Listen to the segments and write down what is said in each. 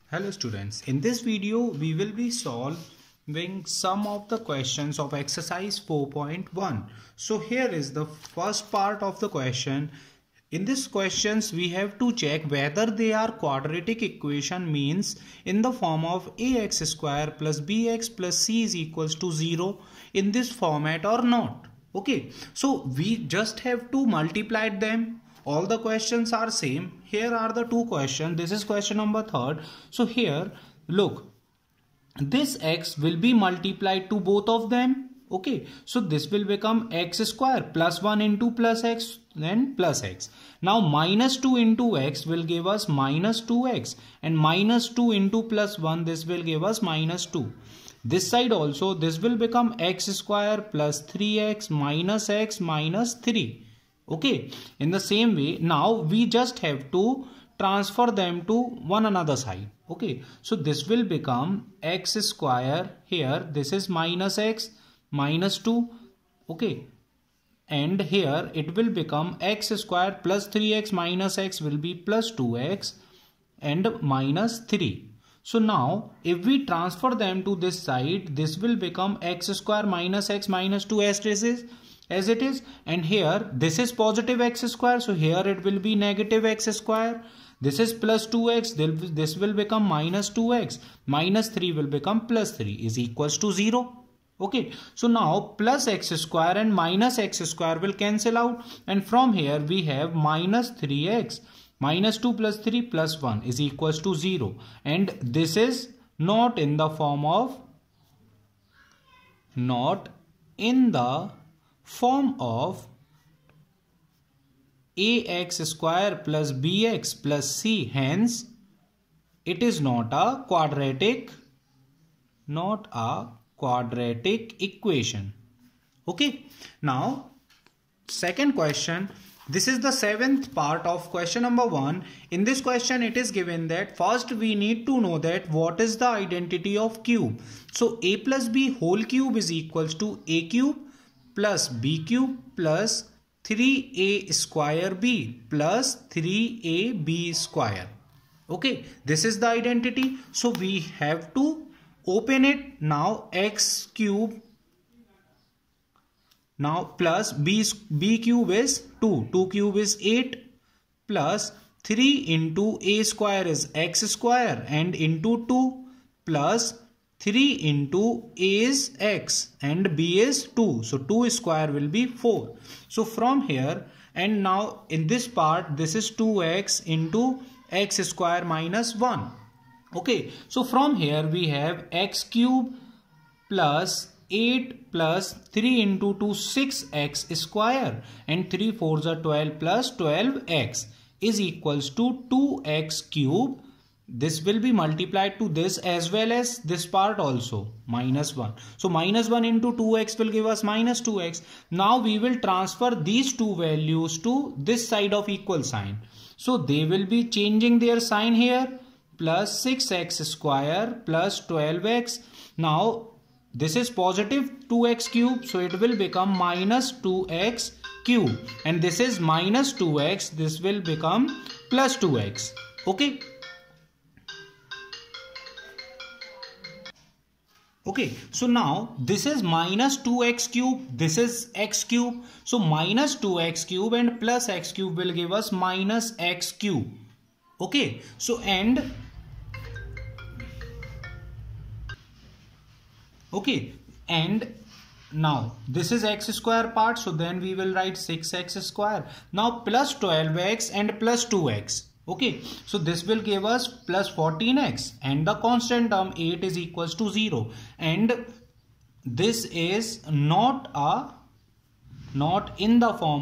Hello students, in this video we will be solving some of the questions of exercise 4.1. So here is the first part of the question. In this questions we have to check whether they are quadratic equation, means in the form of ax square plus bx plus c is equals to 0 in this format or not. Okay, so we just have to multiply them. All the questions are same. Here are the two questions. This is question number 3rd. So here look, this x will be multiplied to both of them. Okay, so this will become x square plus 1 into plus x, then plus x. Now minus 2 into x will give us minus 2x, and minus 2 into plus 1, this will give us minus 2. This side also this will become x square plus 3x minus x minus 3. Okay, in the same way now we just have to transfer them to one another side. Okay, so this will become x square, here this is minus x minus 2. Okay, and here it will become x square plus 3x minus x will be plus 2x and minus 3. So now if we transfer them to this side, this will become x square minus x minus 2 as it is, and here this is positive x square, so here it will be negative x square. This is plus 2x, this will become minus 2x, minus 3 will become plus 3 is equals to 0. Okay, so now plus x square and minus x square will cancel out, and from here we have minus 3x, minus 2 plus 3 plus 1 is equals to 0, and this is not in the form of ax square plus bx plus c, hence it is not a quadratic equation. Okay, now second question. This is the 7th part of question number 1. In this question it is given that first we need to know that what is the identity of cube. So a plus b whole cube is equals to a cube plus b cube plus 3a square b plus 3ab square. Okay, this is the identity. So we have to open it now. X cube now plus b cube is 2 cube is 8 plus 3 into a square is x square and into 2 plus 3 into a is x and b is 2. So 2 square will be 4. So from here, and now in this part this is 2x into x square minus 1. Okay, so from here we have x cube plus 8 plus 3 into 2 6x square and 3 4s are 12 plus 12x is equals to 2x cube. This will be multiplied to this as well as this part also, minus 1. So minus 1 into 2x will give us minus 2x. Now we will transfer these two values to this side of equal sign. So they will be changing their sign here, plus 6x square plus 12x. Now this is positive 2x cube, so it will become minus 2x cube, and this is minus 2x, this will become plus 2x. Okay. Okay, so now this is minus 2x cube, this is x cube, so minus 2x cube and plus x cube will give us minus x cube. Okay, so and okay, and now this is x square part, so then we will write 6x square. Now plus 12x and plus 2x. Okay, so this will give us plus 14x and the constant term 8 is equals to 0, and this is not in the form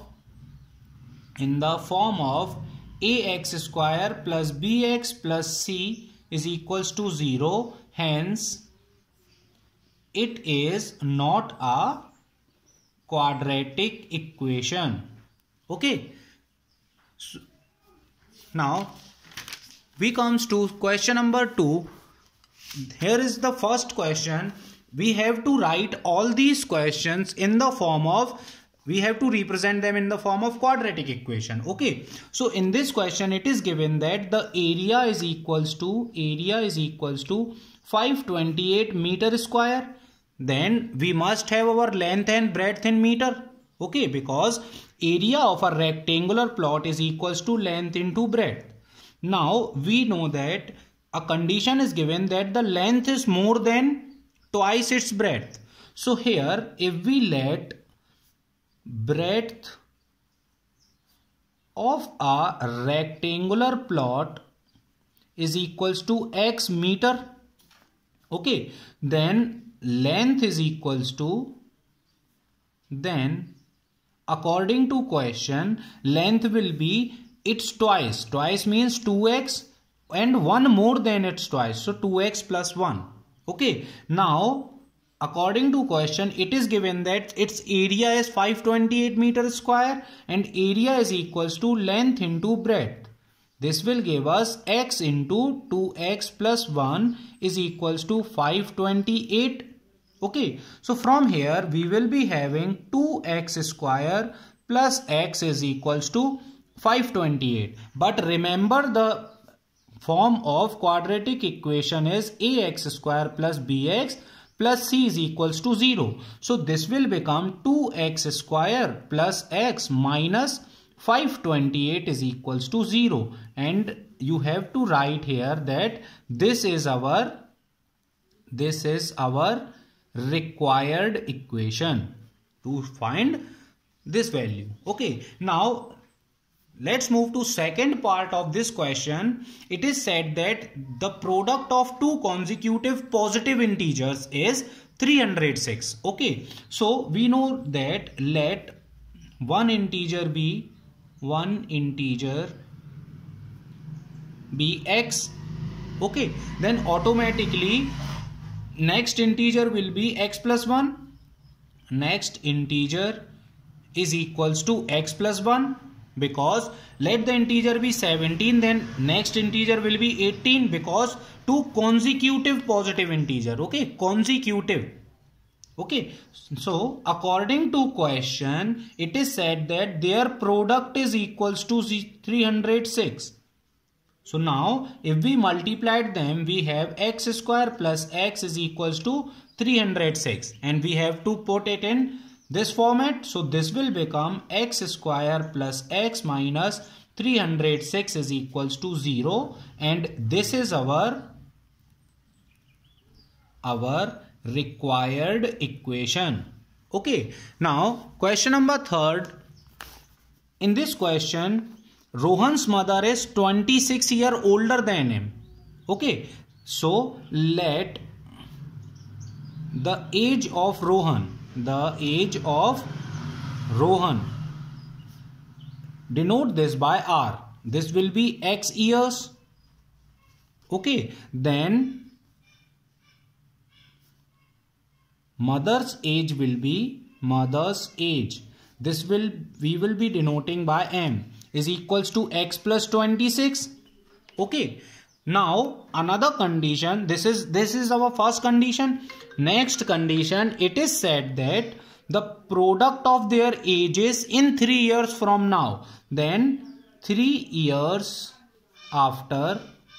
of ax square plus bx plus c is equals to 0, hence it is not a quadratic equation. Okay, so now we comes to question number 2. Here is the first question. We have to write all these questions in the form of we have to represent them in the form of quadratic equation. Okay, so in this question it is given that the area is equals to 528 meter square. Then we must have our length and breadth in meter. Okay, because area of a rectangular plot is equals to length into breadth. Now we know that a condition is given that the length is more than twice its breadth. So here if we let breadth of a rectangular plot is equals to x meter, okay, then length is equals to, then according to question length will be its twice means 2x and 1 more than its twice, so 2x plus 1. Okay, now according to question it is given that its area is 528 meter square and area is equals to length into breadth. This will give us x into 2x plus 1 is equals to 528. Okay, so from here we will be having 2x square plus x is equals to 528. But remember the form of quadratic equation is ax square plus bx plus c is equals to 0. So this will become 2x square plus x minus 528 is equals to 0. And you have to write here that this is our required equation to find this value. Okay, now let's move to second part of this question. It is said that the product of two consecutive positive integers is 306. Okay, so we know that let one integer be x. Okay, then automatically next integer will be x plus 1. Next integer is equals to x plus 1. Because let the integer be 17, then next integer will be 18 because two consecutive positive integer. Okay, consecutive. Okay, so according to question it is said that their product is equals to 306. So now if we multiplied them we have x square plus x is equals to 306 and we have to put it in this format. So this will become x square plus x minus 306 is equals to 0 and this is our required equation. Okay, now question number 3rd. In this question Rohan's mother is 26 years older than him. Okay, so let the age of Rohan denote this by r. This will be x years. Okay, then mother's age will be mother's age. This will we will be denoting by m is equals to x plus 26. Okay, now another condition, this is our first condition. Next condition, it is said that the product of their ages in 3 years from now, then 3 years after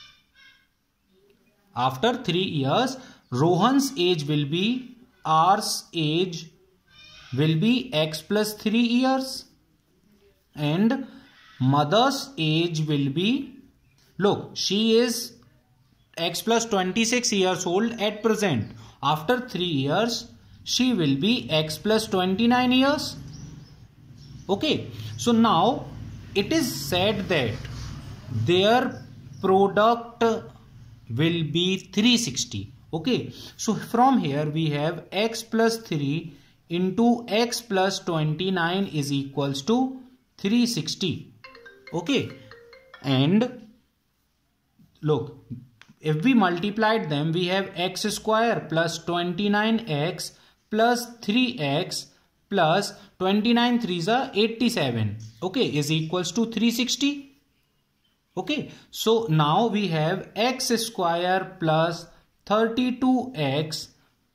3 years Rohan's age will be r's age will be x plus 3 years and mother's age will be, look, she is x plus 26 years old at present. After 3 years she will be x plus 29 years. Okay, so now it is said that their product will be 360. Okay, so from here we have x plus 3 into x plus 29 is equals to 360. Okay, and look, if we multiplied them we have x square plus 29x plus 3x plus 29 3s are 87. Okay, is equals to 360. Okay, so now we have x square plus 32x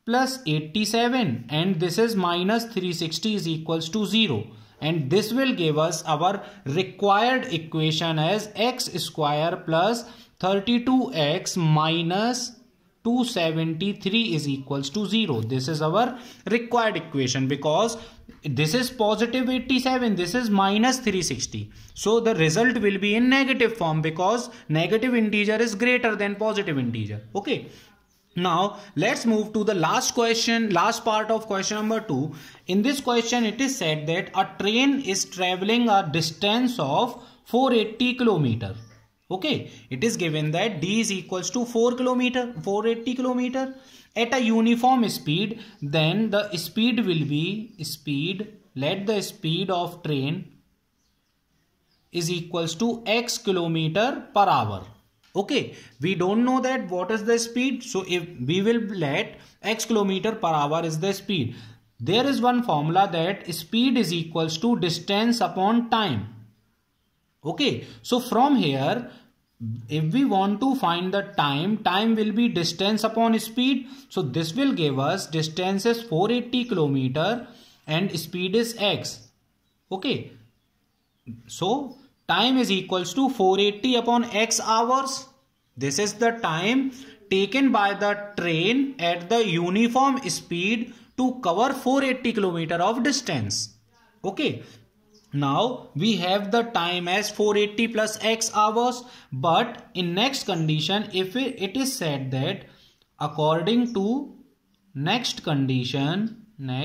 plus 87 and this is minus 360 is equals to 0. And this will give us our required equation as x square plus 32x minus 273 is equals to 0. This is our required equation because this is positive 87, this is minus 360. So the result will be in negative form because negative integer is greater than positive integer. Okay. Now let's move to the last question, last part of question number 2. In this question it is said that a train is traveling a distance of 480 kilometer. Okay, it is given that d is equals to 480 kilometer at a uniform speed. Then the speed will be let the speed of train is equals to x kilometer per hour. Okay, we don't know that what is the speed. So if we will let x kilometer per hour is the speed. There is one formula that speed is equals to distance upon time. Okay, so from here, if we want to find the time will be distance upon speed. So this will give us distance is 480 kilometer and speed is x. Okay, so time is equals to 480 upon x hours. This is the time taken by the train at the uniform speed to cover 480 kilometer of distance. Okay. Now we have the time as 480 plus x hours, but in next condition, if it is said that according to next condition,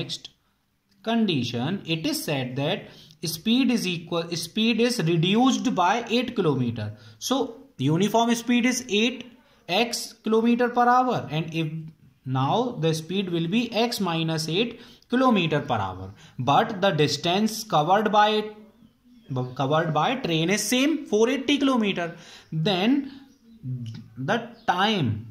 it is said that speed is reduced by 8 kilometer. So uniform speed is 8x kilometer per hour, and if now the speed will be x minus 8 kilometer per hour, but the distance covered by train is same 480 kilometer. Then the time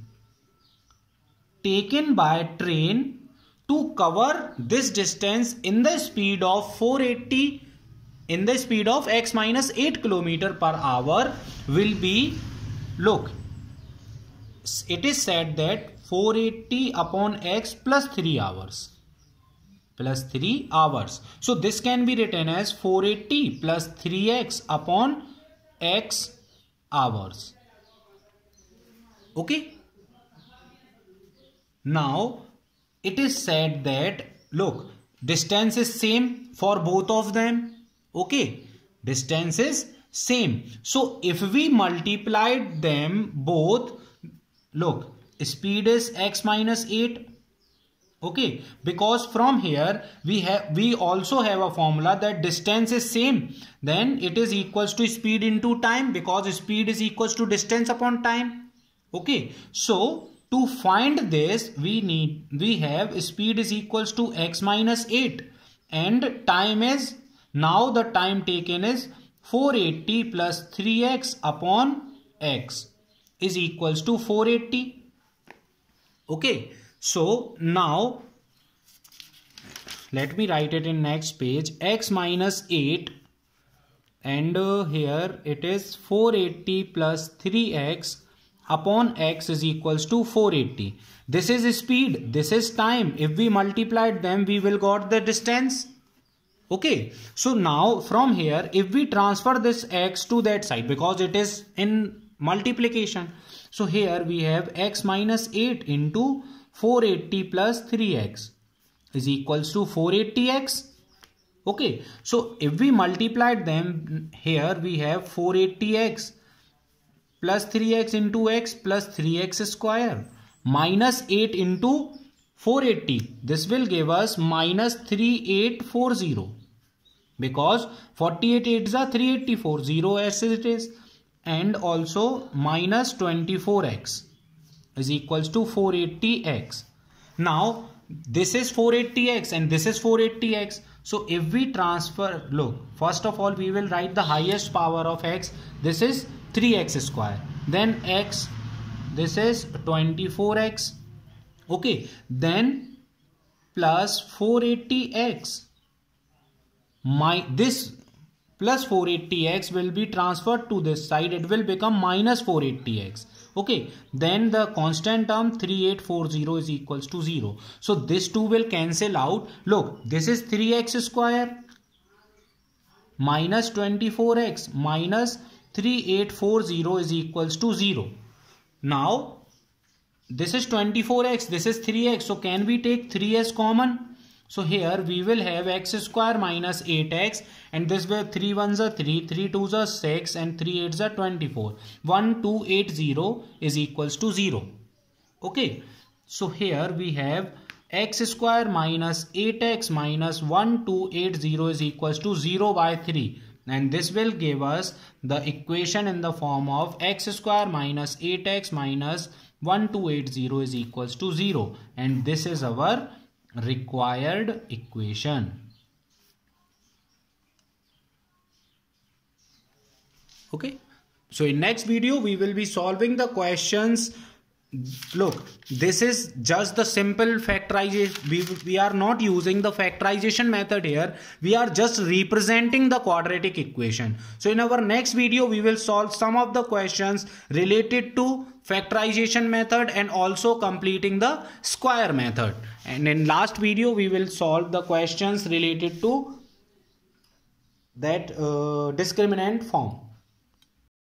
taken by train to cover this distance in the speed of 480 in the speed of x minus 8 kilometer per hour will be, look, it is said that 480 upon x plus 3 hours. So this can be written as 480 plus 3x upon x hours. Okay. Now it is said that, look, distance is same for both of them. Okay, distance is same. So if we multiplied them both, look, speed is x minus 8. Okay, because from here we also have a formula that distance is same, then it is equals to speed into time, because speed is equals to distance upon time. Okay, so to find this we have speed is equals to x minus 8 and time is, now the time taken is 480 plus 3x upon x is equals to 480. Okay, so now let me write it in next page, x minus 8 and here it is 480 plus 3x upon x is equals to 480. This is speed, this is time. If we multiplied them, we will got the distance. Okay, so now from here, if we transfer this x to that side, because it is in multiplication, so here we have x minus 8 into 480 plus 3x is equals to 480x. Okay, so if we multiplied them, here we have 480x plus 3x into x plus 3x square minus 8 into 480. This will give us minus 3840, because 48 8s are 384, 0 as it is, and also minus 24x is equals to 480x. Now this is 480x and this is 480x. So if we transfer, look, first of all we will write the highest power of x. This is 3x square. Then x, this is 24x. Okay, then plus 480x. This plus 480x will be transferred to this side. It will become minus 480x. Okay, then the constant term 3840 is equals to 0. So this 2 will cancel out. Look, this is 3x square minus 24x minus 3840 is equals to 0. Now this is 24x, this is 3x. So can we take 3 as common? So here we will have x square minus 8x, and this way 3 1s are 3, 3 2s are 6, and 3 8s are 24. 1280 is equals to 0. Okay, so here we have x square minus 8x minus 1280 is equals to 0 by 3. And this will give us the equation in the form of x square minus 8x minus 1280 is equals to 0. And this is our required equation. Okay, so in next video we will be solving the questions. Look, this is just the simple factorization. We are not using the factorization method here. We are just representing the quadratic equation. So in our next video we will solve some of the questions related to factorization method and also completing the square method. And in last video we will solve the questions related to that discriminant form.